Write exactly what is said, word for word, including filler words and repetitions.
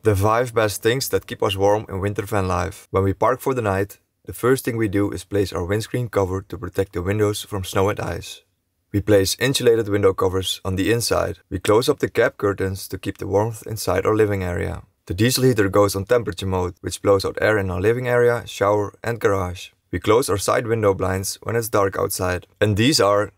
The five best things that keep us warm in winter van life. When we park for the night, the first thing we do is place our windscreen cover to protect the windows from snow and ice. We place insulated window covers on the inside. We close up the cab curtains to keep the warmth inside our living area. The diesel heater goes on temperature mode, which blows out air in our living area, shower and garage. We close our side window blinds when it's dark outside. And these are